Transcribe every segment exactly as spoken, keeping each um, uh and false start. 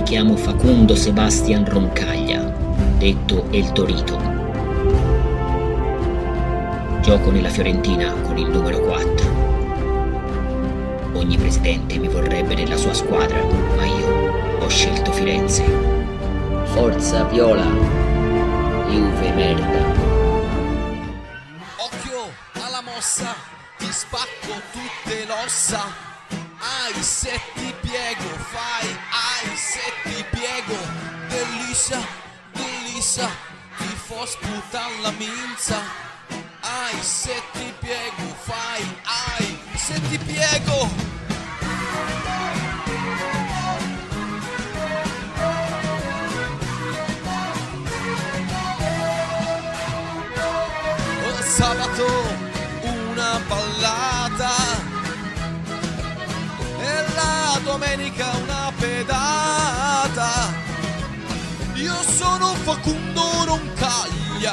chiamo Facundo Sebastian Roncaglia, detto El Torito. Gioco nella Fiorentina con il numero quattro. Ogni presidente mi vorrebbe nella sua squadra, ma io ho scelto Firenze. Forza Viola, Juve merda. Occhio alla mossa, ti spacco tutte l'ossa. Ai se ti piego, fai, ai se ti piego. Delisa, delisa, ti fo sputan la minza. Ai se ti piego, fai, ai se ti piego. Sabato una ballata e la domenica una pedata. Io sono Facundo Roncaglia,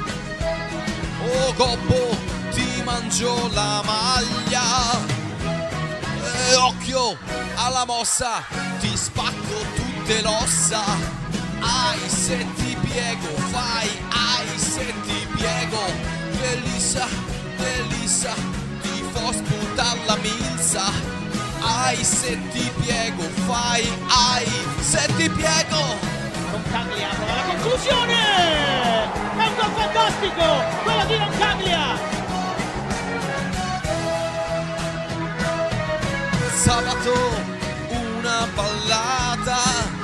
oh gobbo ti mangio la maglia. E occhio alla mossa, ti spacco tutte l'ossa. Ai se ti piego, fai, ai se ti piego. Delisa, delisa, ti fo sputar la minza. Ai se ti piego, fai, ai se ti piego. Roncaglia prova la conclusione! È un gol fantastico, quello di Roncaglia! Sabato una ballata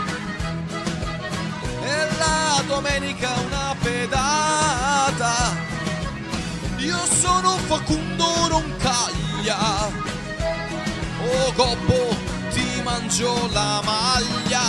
e la domenica una pedata. Io sono Facundo Roncaglia, oh gobbo ti mangio la maglia.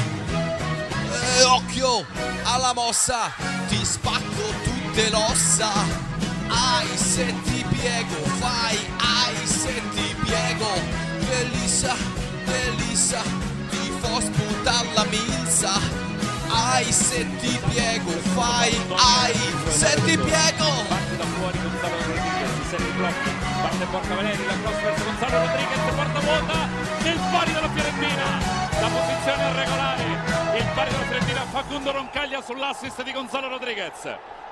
E occhio alla mossa, ti spacco tutte l'ossa. Ai se ti piego, fai, ai se ti piego. Delisa, delisa, ti fo sputar la minza. Ai se ti piego, fai, ai se ti piego. Da fuori Gonzalo Rodriguez, si segue i blocchi, parte Borca Valeri, la cross verso Gonzalo Rodriguez, porta vuota, il pari della Fiorentina, la posizione è regolare, il pari della Fiorentina, Facundo Roncaglia sull'assist di Gonzalo Rodriguez.